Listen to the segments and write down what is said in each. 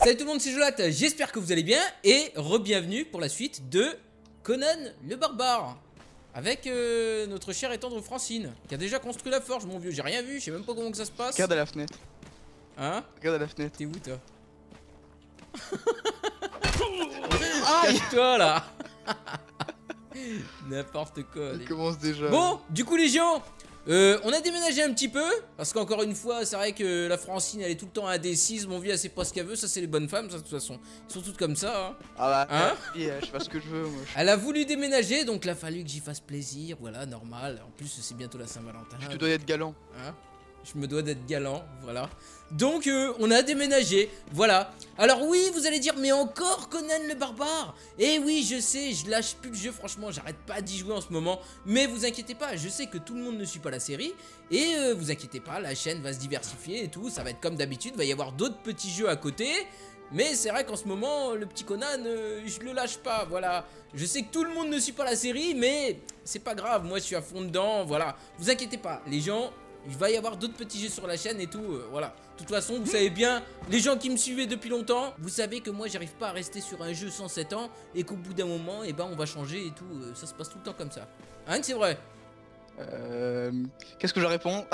Salut tout le monde, c'est Jolat, j'espère que vous allez bien et re-bienvenue pour la suite de Conan le Barbare. Avec notre chère et tendre Francine, qui a déjà construit la forge, mon vieux. J'ai rien vu, je sais même pas comment que ça se passe. Regarde à la fenêtre. Hein? Regarde à la fenêtre. T'es où toi? Cache-toi là. N'importe quoi. Il commence déjà. Bon, du coup les gens, on a déménagé un petit peu. Parce qu'encore une fois, c'est vrai que la Francine elle est tout le temps indécise. Mon vieux elle sait pas ce qu'elle veut, ça c'est les bonnes femmes, ça de toute façon. Ils sont toutes comme ça hein. Ah bah, Hein je fais ce que je veux moi. Elle a voulu déménager, donc il a fallu que j'y fasse plaisir, voilà, normal. En plus, c'est bientôt la Saint-Valentin. Tu dois être galant. Hein, je me dois d'être galant, voilà. Donc, on a déménagé, voilà. Alors oui, vous allez dire, mais encore Conan le Barbare? Eh oui, je sais, je lâche plus le jeu, franchement, j'arrête pas d'y jouer en ce moment. Mais vous inquiétez pas, je sais que tout le monde ne suit pas la série. Et vous inquiétez pas, la chaîne va se diversifier et tout, ça va être comme d'habitude, va y avoir d'autres petits jeux à côté. Mais c'est vrai qu'en ce moment, le petit Conan, je le lâche pas, voilà. Je sais que tout le monde ne suit pas la série, mais c'est pas grave, moi je suis à fond dedans, voilà. Vous inquiétez pas, les gens, il va y avoir d'autres petits jeux sur la chaîne et tout, voilà. De toute façon, vous savez bien, les gens qui me suivaient depuis longtemps, vous savez que moi j'arrive pas à rester sur un jeu 107 ans et qu'au bout d'un moment, eh ben on va changer et tout, ça se passe tout le temps comme ça. Hein, c'est vrai? Qu'est-ce que je réponds?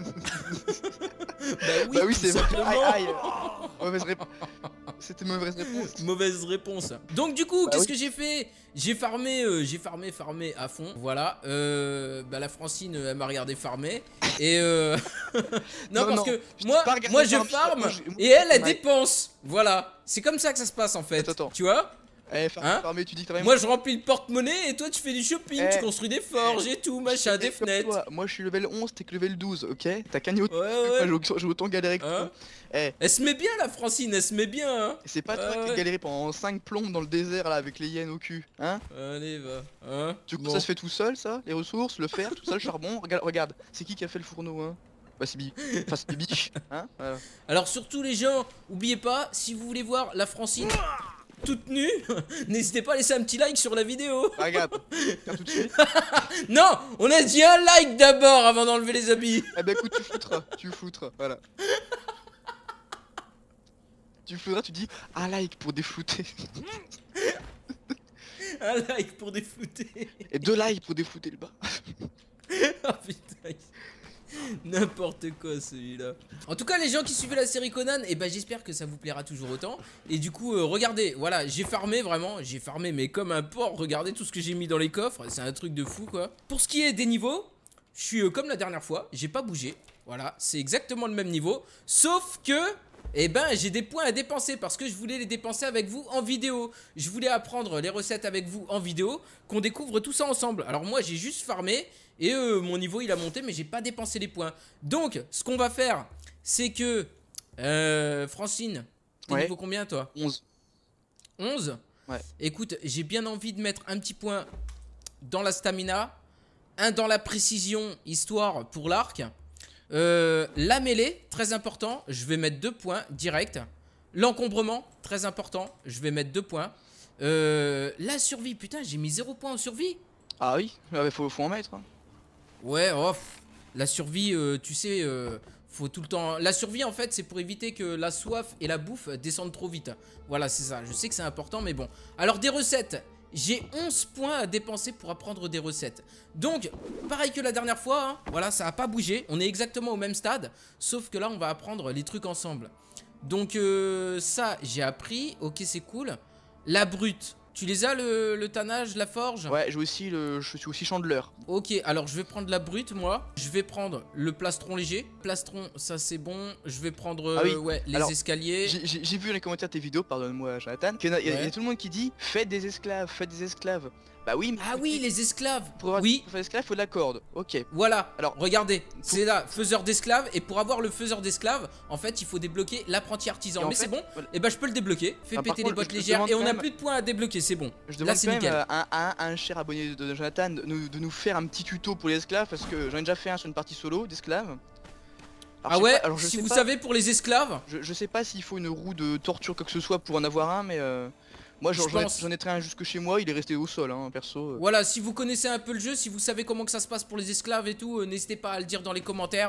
Bah oui, c'est vrai. simplement. Aïe, aïe. Mauvaise réponse. C'était une mauvaise réponse. Mauvaise réponse. Donc du coup, qu'est-ce que j'ai fait? J'ai farmé à fond. Voilà. Bah la Francine, elle m'a regardé farmer. Et non, parce que moi je farme et elle dépense. Voilà. C'est comme ça que ça se passe en fait. Attends. Tu vois? Farmer, tu dis que moi je remplis le porte-monnaie et toi tu fais du shopping, tu construis des forges et tout, machin, des fenêtres. Moi je suis level 11, t'es que level 12, ok? T'as qu'un niveau. Ouais. J'ai autant galéré que toi. Elle se met bien la Francine, elle se met bien hein. C'est pas toi qui as galéré pendant 5 plombes dans le désert là avec les hyènes au cul, hein? Allez va, hein. Du coup ça se fait tout seul ça? Les ressources, le fer, tout ça, le charbon, regarde, c'est qui a fait le fourneau hein? Bah c'est Bibi, enfin c'est Bibi, hein? Voilà. Alors surtout les gens, oubliez pas, si vous voulez voir la Francine toute nue, n'hésitez pas à laisser un petit like sur la vidéo. Regarde tout de suite. Non, on a dit un like d'abord avant d'enlever les habits. Eh bah écoute, tu flouteras, voilà. Tu flouteras, tu dis un like pour déflouter. Un like pour déflouter. Et 2 likes pour déflouter le bas. Oh putain. N'importe quoi celui-là. En tout cas les gens qui suivaient la série Conan, et ben j'espère que ça vous plaira toujours autant. Et du coup regardez, voilà, j'ai farmé vraiment, j'ai farmé mais comme un porc. Regardez tout ce que j'ai mis dans les coffres, c'est un truc de fou quoi. Pour ce qui est des niveaux, je suis comme la dernière fois, j'ai pas bougé. Voilà, c'est exactement le même niveau. Sauf que, eh ben j'ai des points à dépenser parce que je voulais les dépenser avec vous en vidéo. Je voulais apprendre les recettes avec vous en vidéo, qu'on découvre tout ça ensemble. Alors moi j'ai juste farmé. Et mon niveau il a monté mais j'ai pas dépensé les points. Donc ce qu'on va faire, c'est que Francine, t'es niveau combien toi? 11. 11? Ouais. Écoute, j'ai bien envie de mettre un petit point dans la stamina, un dans la précision, histoire pour l'arc. La mêlée, très important, je vais mettre 2 points direct. L'encombrement, très important, je vais mettre 2 points. La survie, putain j'ai mis 0 points en survie. Ah oui, faut en mettre hein. Ouais, oh, la survie, tu sais, faut tout le temps... La survie, en fait, c'est pour éviter que la soif et la bouffe descendent trop vite. Voilà, c'est ça. Je sais que c'est important, mais bon. Alors, des recettes. J'ai 11 points à dépenser pour apprendre des recettes. Donc, pareil que la dernière fois, hein, voilà, ça n'a pas bougé. On est exactement au même stade. Sauf que là, on va apprendre les trucs ensemble. Donc, ça, j'ai appris. Ok, c'est cool. La brute. Tu les as le tannage, la forge? Ouais, je suis aussi chandeleur. Ok, alors je vais prendre la brute moi. Je vais prendre le plastron léger. Plastron, ça c'est bon. Je vais prendre ouais, les escaliers. J'ai vu dans les commentaires de tes vidéos, pardonne-moi Jonathan, qu'il y a tout le monde qui dit faites des esclaves, faites des esclaves. Bah oui, mais... Ah oui, les esclaves. Pour faire des esclaves, il faut de la corde. Ok. Voilà, alors regardez, c'est là, faiseur d'esclaves. Et pour avoir le faiseur d'esclaves, en fait, il faut débloquer l'apprenti artisan. Mais c'est bon, et bah je peux le débloquer. Fais péter les bottes légères et on a plus de points à débloquer, c'est bon. Je demande quand même à un cher abonné de Jonathan de nous faire un petit tuto pour les esclaves. Parce que j'en ai déjà fait un sur une partie solo d'esclaves. Ah ouais, alors si vous savez pour les esclaves, je sais pas s'il faut une roue de torture quoi que ce soit pour en avoir un, mais moi j'en ai traîné un jusque chez moi, il est resté au sol hein, perso. Voilà, si vous connaissez un peu le jeu, si vous savez comment que ça se passe pour les esclaves et tout, n'hésitez pas à le dire dans les commentaires.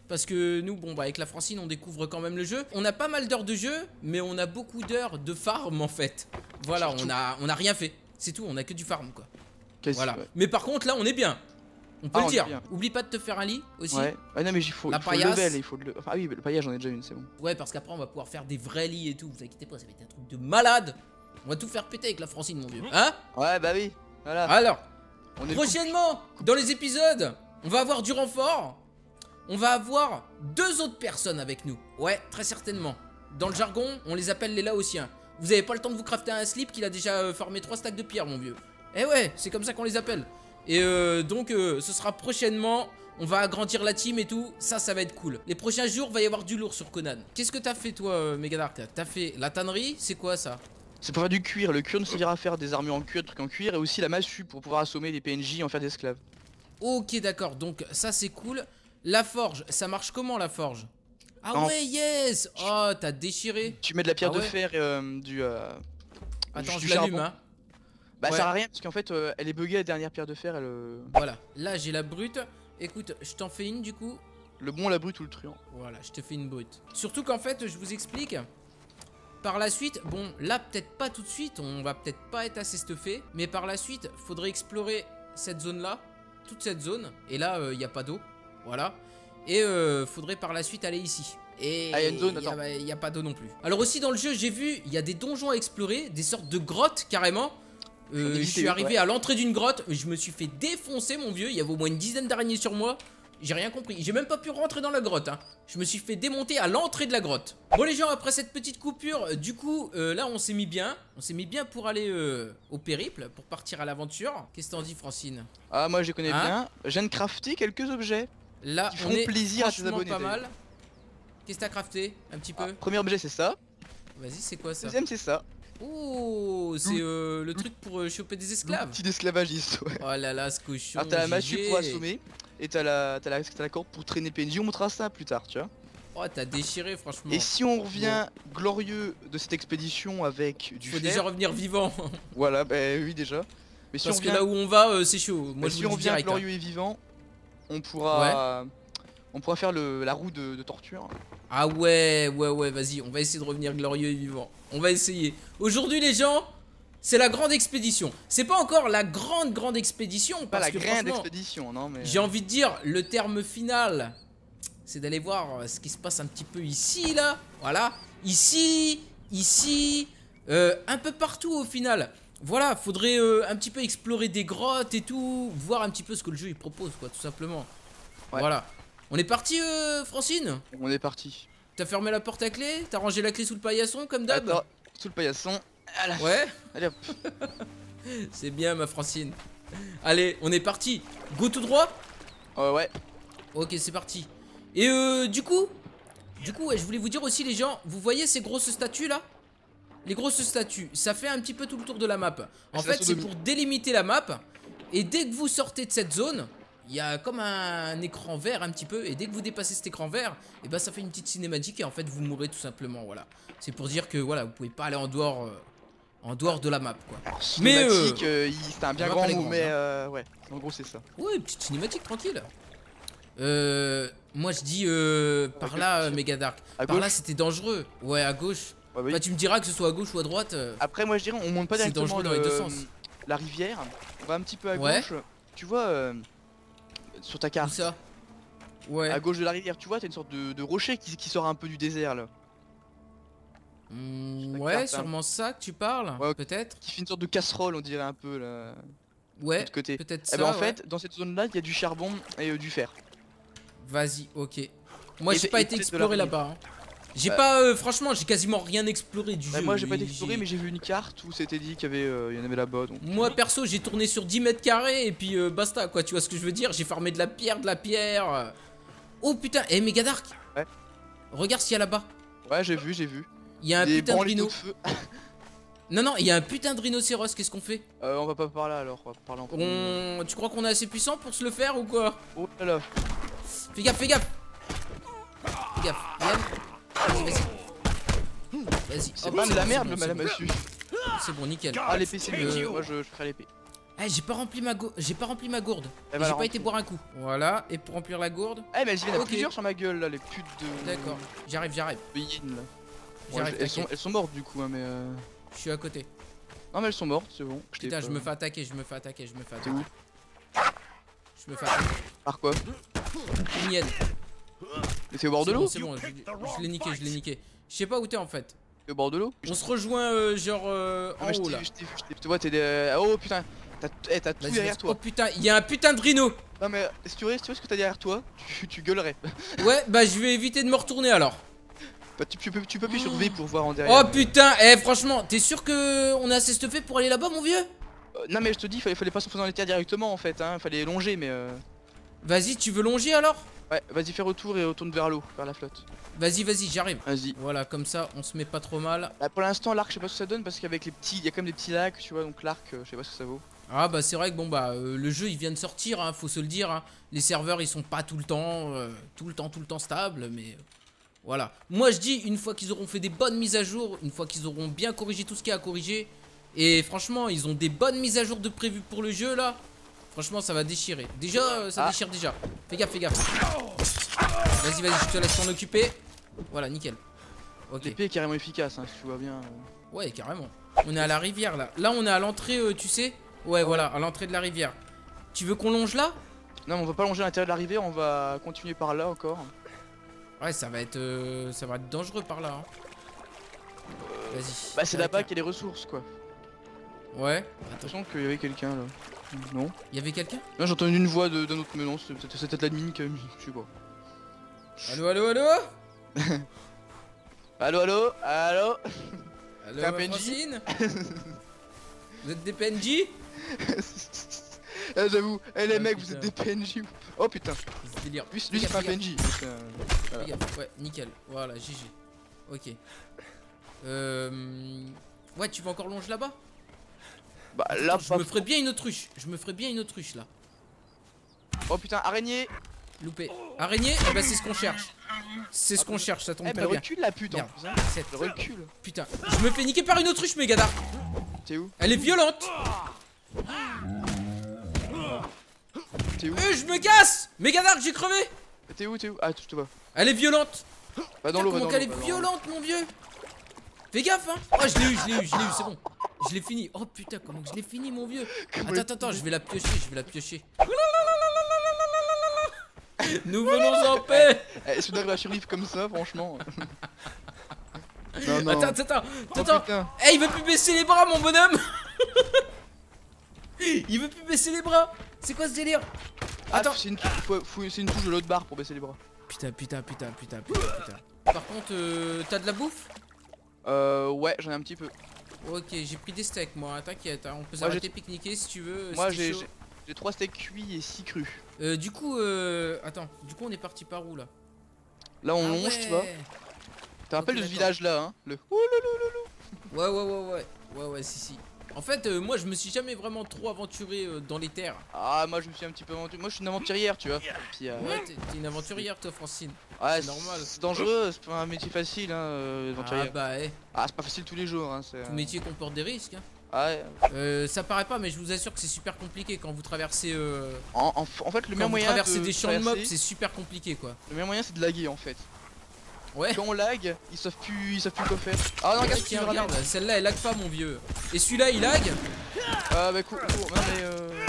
parce que nous, bon, bah avec la Francine, on découvre quand même le jeu. On a pas mal d'heures de jeu, mais on a beaucoup d'heures de farm en fait. Voilà, on a rien fait. C'est tout, on a que du farm quoi. Quasi, voilà. ouais. Mais par contre, là, on est bien. On peut le on est dire. bien. Oublie pas de te faire un lit aussi. Ouais. Ah non, mais il faut le level, il faut le. Ah oui, le paillage, j'en ai déjà une, c'est bon. Ouais, parce qu'après, on va pouvoir faire des vrais lits et tout. Vous inquiétez pas, ça va être un truc de malade. On va tout faire péter avec la Francine, mon vieux. Hein? Ouais, bah oui. Voilà. Alors, On est prochainement, dans les épisodes, on va avoir du renfort. On va avoir 2 autres personnes avec nous. Ouais, très certainement. Dans le jargon, on les appelle les Laotiens. Vous avez pas le temps de vous crafter un slip qu'il a déjà formé 3 stacks de pierre, mon vieux. Eh ouais, c'est comme ça qu'on les appelle. Et donc, ce sera prochainement. On va agrandir la team et tout. Ça va être cool. Les prochains jours, va y avoir du lourd sur Conan. Qu'est-ce que t'as fait, toi, Megadark? T'as fait la tannerie? C'est quoi ça? C'est pour faire du cuir. Le cuir nous servira à faire des armures en cuir, des trucs en cuir, et aussi la massue pour pouvoir assommer des PNJ et en faire des esclaves. Ok, d'accord. Donc, ça, c'est cool. La forge, ça marche comment, la forge? Ah Non. ouais, yes. Oh, t'as déchiré. Tu mets de la pierre Ah de ouais. fer et Attends, du je l'allume, charbon. hein. Bah Ouais. ça sert à rien parce qu'en fait elle est buggée la dernière pierre de fer, Voilà, là j'ai la brute. Écoute, je t'en fais une du coup. le bon, la brute ou le truand. Voilà, je te fais une brute. Surtout qu'en fait, je vous explique. Par la suite, bon, là peut-être pas tout de suite, on va peut-être pas être assez stuffé. Mais par la suite, faudrait explorer cette zone-là, toute cette zone. Et là, il n'y a pas d'eau. Voilà. Et faudrait par la suite aller ici. Et Ah, y a une zone, attends. il n'y a pas d'eau non plus. Alors aussi dans le jeu, j'ai vu, il y a des donjons à explorer, des sortes de grottes carrément. Je suis arrivé à l'entrée d'une grotte, je me suis fait défoncer mon vieux, il y avait au moins une dizaine d'araignées sur moi. J'ai rien compris, j'ai même pas pu rentrer dans la grotte hein. Je me suis fait démonter à l'entrée de la grotte. Bon les gens, après cette petite coupure, du coup là on s'est mis bien. On s'est mis bien pour aller au périple, pour partir à l'aventure. Qu'est-ce que t'en dis Francine? Ah moi je les connais Hein? bien. Je viens de crafter quelques objets Là qui on feront est plaisir à ses franchement abonnés. pas mal. Qu'est-ce que t'as crafté un petit peu? Premier objet c'est ça. Vas-y, c'est quoi ça? Deuxième c'est ça. Oh, c'est le truc pour choper des esclaves. Petit esclavagiste, ouais. Oh là là, ce cochon. Alors t'as la massue GG. pour assommer et t'as la corde pour traîner PNJ. On montrera ça plus tard, tu vois. Oh, t'as déchiré franchement. Et si on revient glorieux de cette expédition avec du Faut fer, déjà revenir vivant. voilà, bah oui déjà. Mais si Parce on que revient, là où on va, c'est chaud. Moi mais je si vous on le dis revient direct. glorieux et vivant, on pourra faire la roue de torture. Ah ouais, vas-y, on va essayer de revenir glorieux et vivant. On va essayer. Aujourd'hui les gens, c'est la grande expédition. C'est pas encore la grande expédition. Pas Parce la que grande franchement, expédition, non mais. j'ai envie de dire, le terme final, c'est d'aller voir ce qui se passe un petit peu ici, là. Voilà. Ici, un peu partout au final. Voilà, faudrait un petit peu explorer des grottes et tout, voir un petit peu ce que le jeu il propose, quoi, tout simplement. Ouais. Voilà. On est parti, Francine? On est parti. T'as fermé la porte à clé? T'as rangé la clé sous le paillasson, comme d'hab? Attends, sous le paillasson. Voilà. Ouais. Allez hop. C'est bien, ma Francine. Allez, on est parti. Go tout droit? Ouais. Ok, c'est parti. Et du coup, ouais, je voulais vous dire aussi les gens, vous voyez ces grosses statues là? Les grosses statues, ça fait un petit peu tout le tour de la map. En c'est la fait, c'est sodomie. pour délimiter la map. Et dès que vous sortez de cette zone, il y a comme un écran vert un petit peu. Et dès que vous dépassez cet écran vert, et ben ça fait une petite cinématique et en fait vous mourrez tout simplement. Voilà. C'est pour dire que voilà, vous pouvez pas aller en dehors de la map quoi. Alors, Mais, cinématique, c'était un bien on va grand pas les mot, grands, mais ouais, en gros c'est ça. Ouais, une petite cinématique tranquille. Moi je dis par À là, gauche. Megadark. À Par là gauche. c'était dangereux. Ouais, à gauche. Ouais, oui. Bah tu me diras que ce soit à gauche ou à droite. Après moi je dirais on monte pas C'est directement dangereux dans les deux sens. la rivière, on va un petit peu à Ouais. gauche. Tu vois sur ta Où carte, ça? Ouais. à gauche de la rivière, tu vois t'as une sorte de rocher qui sort un peu du désert là. Sur ta Ouais, carte, hein. sûrement ça que tu parles. Ouais, Peut-être. Qui fait une sorte de casserole on dirait un peu là. Ouais. De côté. Peut-être Eh ça. ben en ouais. fait dans cette zone là il y a du charbon et du fer. Vas-y, ok. Moi Et j'ai peut- pas et été peut-être de la exploré rive. là-bas. hein. J'ai pas, franchement, j'ai quasiment rien exploré du Bah, jeu. moi j'ai pas Et exploré mais j'ai vu une carte où c'était dit qu'il y en avait là-bas donc. Moi perso j'ai tourné sur 10 mètres carrés et puis basta quoi, tu vois ce que je veux dire. J'ai farmé de la pierre. Oh putain, Megadark. Ouais. Regarde ce qu'il y a là-bas. Ouais j'ai vu. Il y a un Des putain de branlitos rhino. de feu. Non, il y a un putain de rhinocéros, qu'est-ce qu'on fait? On va pas par là alors, on va parler en premier. Tu crois qu'on est assez puissant pour se le faire ou quoi? Oh là là. Fais gaffe. Fais gaffe. Vas-y. C'est Hop, pas de la bon, merde c'est le bon, mal à massue. c'est bon, nickel. Ah l'épée c'est mieux, moi je ferai l'épée. Eh, j'ai pas rempli ma gourde. Eh Et bah, j'ai la pas été remplis. boire un coup. Voilà, et pour remplir la gourde. Eh, mais elles viennent à Ok. plusieurs sur ma gueule là, les putes de. D'accord, j'arrive. de yin là. Ouais, J'arrive, t'inquiète. elles sont mortes du coup, hein, mais. Je suis à côté. Non, mais elles sont mortes, c'est bon. Putain, je me fais attaquer. T'es où? Je me fais attaquer. Par quoi? Une hyène. Mais t'es au bord de l'eau? C'est bon, je l'ai niqué. Je sais pas où t'es en fait. T'es au bord de l'eau? On se rejoint genre en haut là. Je te vois, t'es des. Oh putain, t'as tout Vas-y, derrière vas-y. toi. Oh putain, il y a un putain de rhino. Non, mais si tu vois ce que t'as derrière toi, tu gueulerais. Ouais, bah je vais éviter de me retourner alors. Bah, tu peux appuyer sur V pour voir en derrière. Oh putain, eh franchement, t'es sûr que on a assez stuffé pour aller là-bas mon vieux? Non, mais je te dis, fallait pas s'enfoncer dans les terres directement en fait, hein. Fallait longer, mais. Vas-y, tu veux longer alors? Ouais, vas-y, fais retour et retourne vers l'eau, vers la flotte. Vas-y, j'arrive. Vas-y. Voilà, comme ça, on se met pas trop mal. Bah, pour l'instant, l'arc, je sais pas ce que ça donne parce qu'avec les petits. Il y a quand même des petits lacs, tu vois, donc l'arc, je sais pas ce que ça vaut. Ah bah c'est vrai que bon bah le jeu il vient de sortir, hein, faut se le dire. Hein. Les serveurs ils sont pas tout le temps stables, mais voilà. Moi je dis une fois qu'ils auront fait des bonnes mises à jour, une fois qu'ils auront bien corrigé tout ce qu'il y a à corriger, et franchement ils ont des bonnes mises à jour de prévues pour le jeu là. Franchement ça va déchirer. Déjà ça déchire déjà. Fais gaffe. Vas-y, je te laisse t'en occuper. Voilà, nickel. Ok. L'épée est carrément efficace, hein, si tu vois bien. Ouais, carrément. On est à la rivière là. Là on est à l'entrée, tu sais. Ouais, voilà, à l'entrée de la rivière. Tu veux qu'on longe là? Non, mais on va pas longer à l'intérieur de la rivière, on va continuer par là encore. Ouais, ça va être dangereux par là. Hein. Vas-y. Bah, c'est là-bas qu'il y a les ressources quoi. Ouais. J'ai l'impression qu'il y avait quelqu'un là. Non. Il y avait quelqu'un? Là, j'ai entendu une voix d'un autre, mais non, c'est peut-être l'admin qui a mis, je sais pas. Allô? Allo. Allô, T'es un ma PNJ? Francine. Vous êtes des PNJ? Ah, j'avoue, les Ah, mecs, putain. vous êtes des PNJ. Oh putain, C'est délire. lui Fais c'est pas un gaffe, PNJ. fais gaffe. Ouais, nickel. Voilà, GG. Ok. Ouais, tu vas encore longer là-bas? Bah là, Je me ferais bien une autruche. Là. Oh putain, araignée. Loupé. Araignée, eh ben c'est ce qu'on cherche. C'est ce qu'on cherche, ça tombe Eh, mais très bien. recule la pute en Merde. plus, hein. Sept. Elle recule. Putain, je me fais niquer par une autruche, Megadar. T'es où? Elle est violente. T'es où? Je me casse. Megadar, j'ai crevé. T'es où? Ah, je te vois. Elle est violente. Va dans l'eau, va Comment dans qu'elle l'eau. est violente, mon vieux. Fais gaffe, hein. Oh, je l'ai eu, c'est bon. Je l'ai fini. Oh putain, comment que je l'ai fini, mon vieux. Attends, je vais la piocher. Nous venons en paix. Eh, si on arrive à survivre comme ça, franchement. Non. Attends. Oh, putain. Eh, il veut plus baisser les bras, mon bonhomme. Il veut plus baisser les bras. C'est quoi ce délire? Attends. C'est une touche de l'autre barre pour baisser les bras. Putain. Par contre, t'as de la bouffe? Ouais, j'en ai un petit peu. Ok, j'ai pris des steaks, moi, t'inquiète, hein, on peut Moi, s'arrêter pique-niquer si tu veux. Moi, si t'es chaud. j'ai 3 steaks cuits et 6 crus. Du coup, attends, on est parti par où là? Là, on Ah longe, tu vois. ouais. Tu te rappelles de ce d'accord. village là, hein? Le. Ouais, si. En fait, moi, je me suis jamais vraiment trop aventuré dans les terres. Ah, moi, je me suis un petit peu aventuré. Moi, je suis une aventurière, tu vois. Puis, Ouais, t'es une aventurière, toi, Francine. ouais, c'est normal. C'est dangereux, c'est pas un métier facile, hein, Ah aventurière. bah, Ah, c'est pas facile tous les jours, hein. C'est. tout métier comporte des risques. Hein. Ouais. Ça paraît pas, mais je vous assure que c'est super compliqué quand vous traversez. En fait, le Quand meilleur vous moyen. traversez des champs de mobs, traverser, c'est super compliqué, quoi. le meilleur moyen, c'est de laguer en fait. Ouais. Quand on lag, ils savent plus quoi faire. Ah non, regarde, Tiens, tu regarde, celle-là elle lag pas, mon vieux. Et celui-là il lag. Ah bah cool. Non mais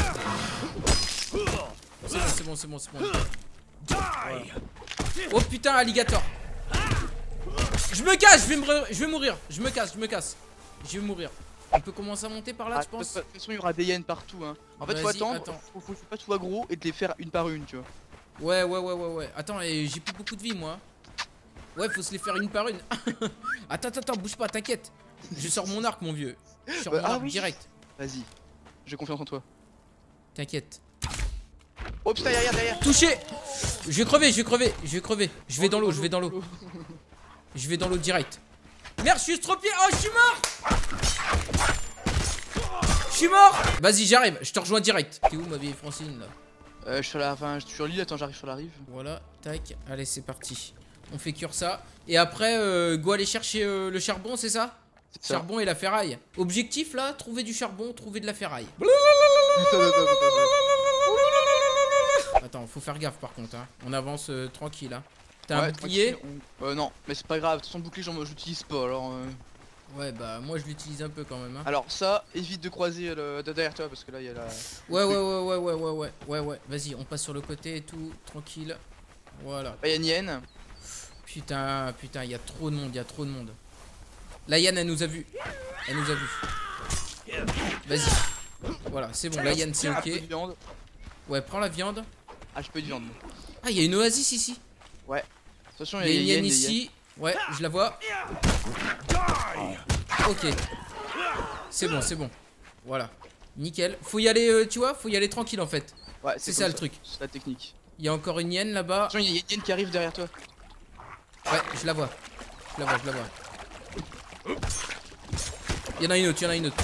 C'est bon. Voilà. Oh putain, alligator. Je me casse, je vais mourir. Je me casse. Je vais mourir. On peut commencer à monter par là, tu de penses? toute façon, il y aura des hyènes partout, hein. En fait, faut Vas-y, attendre. attends. Faut pas tout aggro et de les faire une par une, tu vois. Ouais. Attends, et j'ai plus beaucoup de vie, moi. Ouais, faut se les faire une par une. Attends, bouge pas, t'inquiète. Je sors mon arc, mon vieux. Je sors mon arc oui. direct. Vas-y, j'ai confiance en toi. T'inquiète. Oh putain, derrière. Touché. Je vais crever. Je vais dans l'eau. Je vais dans l'eau direct. Merde, je suis estropié. Oh, je suis mort. Vas-y, j'arrive. Je te rejoins direct. T'es où, ma vieille Francine, là? Je suis sur l'île, attends, j'arrive sur la rive. Voilà, tac. Allez, c'est parti. On fait cuire ça. Et après, go aller chercher le charbon, c'est ça? C'est ça. Charbon et la ferraille. Objectif là, trouver du charbon, trouver de la ferraille. Attends, faut faire gaffe par contre. Hein. On avance tranquille. Hein. T'as un bouclier? Non, mais c'est pas grave. De toute façon, le bouclier, j'utilise pas. Alors. Ouais, bah moi je l'utilise un peu quand même. Hein. Alors, ça, évite de croiser derrière toi parce que là, il y a la. Ouais. Vas-y, on passe sur le côté et tout, tranquille. Voilà. Bah, il y a une hyène. Putain, il y a trop de monde, La Yann, elle nous a vu. Vas-y. Voilà, c'est bon, la Yann, c'est Un peu ok. de viande. Ouais, prends la viande. Ah, j'ai pas eu de viande. Ah, il y a une oasis ici. Ouais. Attention, Il y a une hyène ici. Ouais, je la vois. Ok. C'est bon. Voilà. Nickel. Faut y aller, tu vois, faut y aller tranquille en fait. Ouais, c'est ça le truc. C'est la technique. Il y a encore une hyène là-bas. Attention, il y a une hyène qui arrive derrière toi. Ouais, je la vois. Il y en a une autre.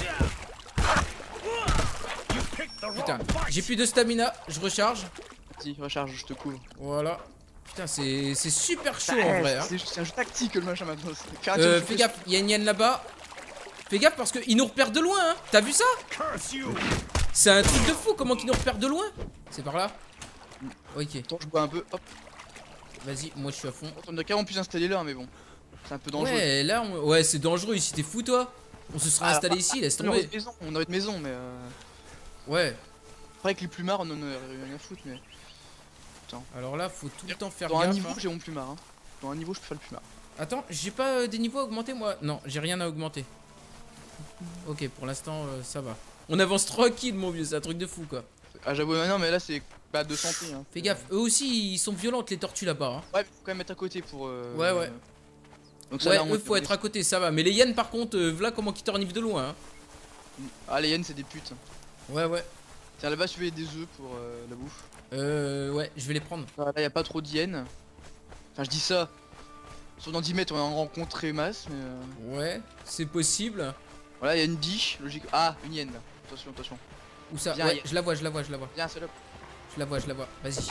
Putain, j'ai plus de stamina, je recharge. Vas-y, recharge, je te couvre. Voilà. Putain, c'est super chaud en vrai. Hein. C'est un jeu tactique le machin maintenant. Fais gaffe, il y a une hyène là-bas. Fais gaffe parce qu'ils nous repèrent de loin. Hein. T'as vu ça? C'est un truc de fou, comment qu'ils nous repèrent de loin? C'est par là? Ok. Attends, je bois un peu. Hop. Vas-y, moi je suis à fond. On aurait carrément pu s'installer là, mais bon. C'est un peu dangereux. Ouais, là, ouais, c'est dangereux ici, t'es fou toi? On se serait installé ici, laisse tomber. On aurait une maison, mais. Ouais. Après, avec les plumards, on en aurait rien à foutre, mais. Putain. Alors là, faut tout le temps faire gaffe. Dans un niveau, hein. j'ai mon plumard. Hein. Dans un niveau, je peux faire le plumard. Attends, j'ai pas des niveaux à augmenter moi? Non, j'ai rien à augmenter. Ok, pour l'instant, ça va. On avance tranquille, mon vieux, c'est un truc de fou quoi. Ah, j'avoue, non, mais là, c'est pas de santé. Hein. Fais gaffe, eux aussi, ils sont violentes les tortues là-bas. Hein. Ouais, mais faut quand même être à côté pour. Ouais. Donc ça, ouais, là, eux, faut être à côté, ça va. Mais les hyènes, par contre, voilà comment qu'ils t'ornivent de loin. Hein. Ah, les hyènes, c'est des putes. Ouais. Tiens, là-bas, tu veux des œufs pour la bouffe. Ouais, je vais les prendre. Là, y a pas trop d'hyènes. Enfin, je dis ça. Sur dans 10 mètres, on en rencontré masse, mais. Ouais, c'est possible. Voilà, y a une biche, logique. Ah, une hyène là. Attention. Où ça? Viens, Ouais, je la vois. Viens, salope. Je la vois. Vas-y.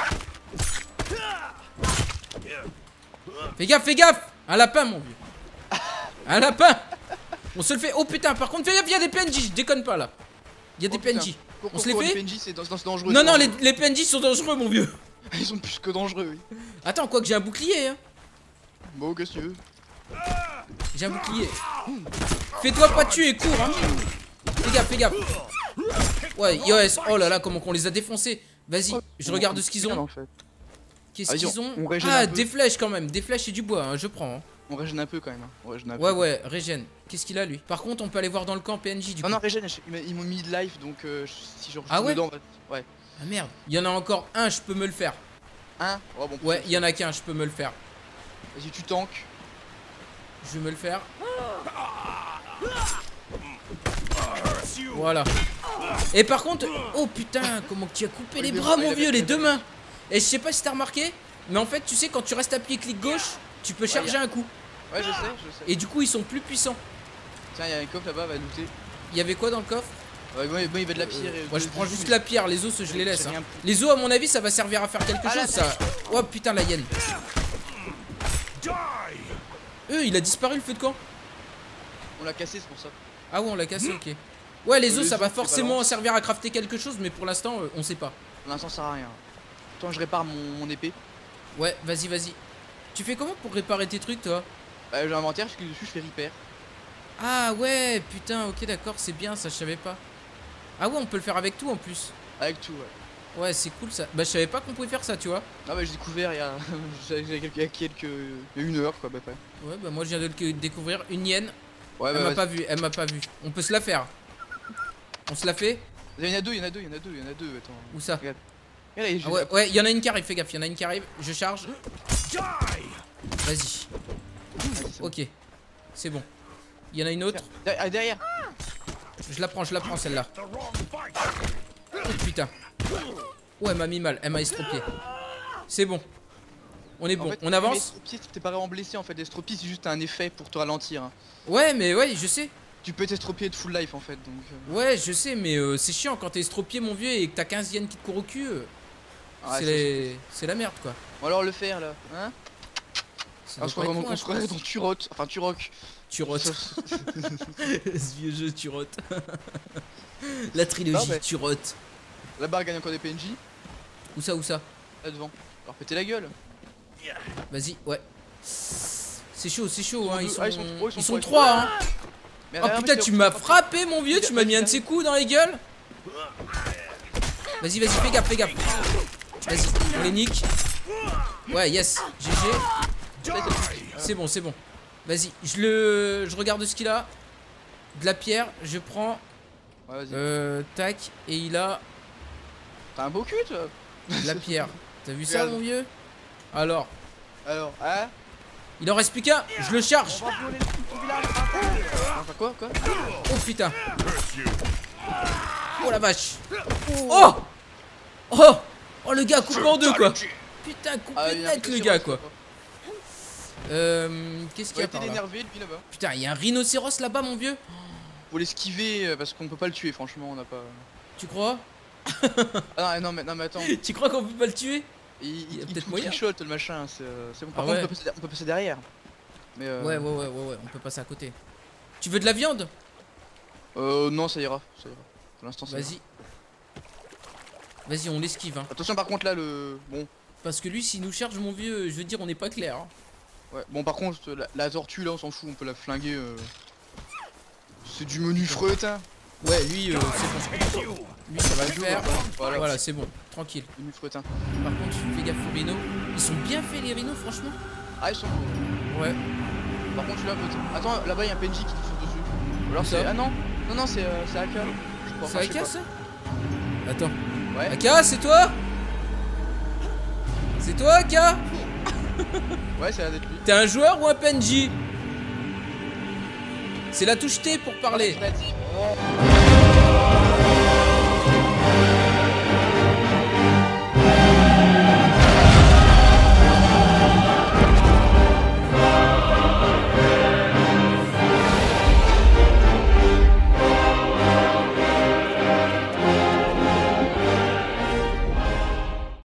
Fais gaffe! Un lapin, mon vieux. Un lapin! On se le fait. Oh putain, par contre, fais gaffe, il y a des PNJ, je déconne pas là. Il y a des PNJ. On se les fait? Les PNJ, c'est dangereux. Non, les PNJ sont dangereux, mon vieux. Ils sont plus que dangereux, oui. Attends, quoi que j'ai un bouclier, hein. Bon, qu'est-ce que tu veux? J'ai un bouclier. Fais-toi pas tuer, cours, hein. Fais gaffe. Ouais, yes. Oh là là, comment qu'on les a défoncés. Vas-y, je regarde ce qu'ils ont. Qu'est-ce qu'ils ont? Ah, des flèches quand même. Des flèches et du bois, hein, je prends. Hein. On régène un peu quand même. Hein. Ouais, régène. Qu'est-ce qu'il a lui? Par contre, on peut aller voir dans le camp PNJ du coup. Non, régène, ils m'ont mis de life donc si je ah ouais dedans, ouais. Ah merde, il y en a encore un, je peux me le faire. Un? Oh, bon, ouais, il y en a qu'un, je peux me le faire. Vas-y, tu tankes. Je vais me le faire. Voilà. Et par contre, oh putain, comment tu as coupé les bras, mon vieux, les deux mains. Et je sais pas si t'as remarqué, mais en fait, tu sais, quand tu restes appuyé clic gauche, tu peux charger un coup. Ouais, je sais. Et du coup, ils sont plus puissants. Tiens, il y a un coffre là-bas, va looter. Il y avait quoi dans le coffre? Ouais, bon, il va de la pierre. Moi, je prends juste la pierre, les os, je les laisse. Hein. Les os, à mon avis, ça va servir à faire quelque chose, ça. Oh putain, la hyène. Il a disparu le feu de camp. On l'a cassé, c'est pour ça. Ah ouais, on l'a cassé, ok. Ouais, les os, ça va forcément servir à crafter quelque chose, mais pour l'instant, on sait pas. Pour l'instant, ça sert à rien. Attends, je répare mon épée. Ouais, vas-y. Tu fais comment pour réparer tes trucs, toi? Bah, j'ai un inventaire, parce que dessus, je fais repair. Ah ouais, putain, ok, d'accord, c'est bien, ça, je savais pas. Ah ouais, on peut le faire avec tout, en plus. Avec tout, ouais. Ouais, c'est cool, ça. Bah, je savais pas qu'on pouvait faire ça, tu vois. Ah bah, j'ai découvert il y a une heure, quoi, bah, ouais, bah, moi, je viens de le découvrir. Une hyène. Ouais, elle m'a pas vu, On peut se la faire. On se la fait? Il y en a deux, attends. Où ça? Regarde. Ah ouais, il y en a une qui arrive, fais gaffe, il y en a une qui arrive. Je charge. Vas-y. Ok, c'est bon. Il y en a une autre. Derrière. Je la prends celle-là. Oh putain. Ouais, elle m'a mis mal, elle m'a estropié. C'est bon. On est bon, en fait, on avance. T'es pas vraiment blessé en fait, l'estropie c'est juste un effet pour te ralentir. Hein. Ouais, mais ouais, je sais. Tu peux t'estropier de full life en fait donc. Ouais, je sais, mais c'est chiant quand t'es estropié, mon vieux, et que t'as 15 yens qui te courent au cul. C'est la merde quoi. Bon, alors le faire là, hein? On se croirait dans Turok, enfin Turok. Turotte. Ce vieux jeu Turotte. La trilogie Non, mais- Turotte. Là-bas, gagne encore des PNJ. Où ça, où ça? Là devant. Alors péter la gueule. Vas-y, ouais. C'est chaud, hein. deux. Ah, Ils sont 3, hein. Mais Oh rien, putain, mais tu c'est- m'as frappé, mon vieux. Tu m'as mis un de Vas-y, ces coups dans la gueule. Vas-y, fais gaffe, Vas-y, on les nique. Ouais, yes, GG. C'est bon. Vas-y, je regarde ce qu'il a. De la pierre, je prends. Ouais, vas-y. Tac, et il a T'as un beau cul, toi. de la pierre. T'as vu ça, Regarde. mon vieux? Alors, Hein? il en reste plus qu'un. Je le charge. On va violer le village. Enfin, quoi? Oh putain. Oh la vache. Oh. Oh le gars coupé en deux quoi. Putain, coupé il y a un net le rhinocéros, gars quoi. Qu'est-ce qu'il y Il a a été par là? énervé lui là-bas. Putain, il y a un rhinocéros là-bas, mon vieux. Faut l'esquiver parce qu'on peut pas le tuer, franchement, on n'a pas. Tu crois? Ah non, mais attends. Tu crois qu'on peut pas le tuer? Il y a il peut-être fout moyen. trichote le machin, c'est bon. Par Ah contre, ouais. on peut passer derrière. Mais Ouais, on peut passer à côté. Tu veux de la viande? Non, ça ira. Pour l'instant, ça ira. Vas-y, on l'esquive, hein. Attention, par contre, là, le. Bon. Parce que lui, s'il nous charge, mon vieux, je veux dire, on n'est pas clair. Hein. Ouais, bon, par contre, la tortue là, on s'en fout, on peut la flinguer. C'est du menu fretin. Ouais, lui, c'est bon. Lui, ça va le faire. Voilà, Voilà, c'est bon, tranquille. menu fretin. Par contre, fais gaffe aux rhinos. Ils sont bien faits, les rhinos, franchement. Ah, ils sont beaux. Ouais. Par contre, celui-là, peut-être. Attends, là-bas, il y a un PNJ qui te saute dessus. Ou alors Où ça c'est. Ah non, c'est Aka. Je crois, C'est enfin, je sais Aka, pas. ça? Attends. Ouais. Aka, c'est toi? C'est toi, Aka? Ouais, ça a l'air d'être lui. T'es un joueur ou un PNJ? C'est la touche T pour parler. Je l'ai dit.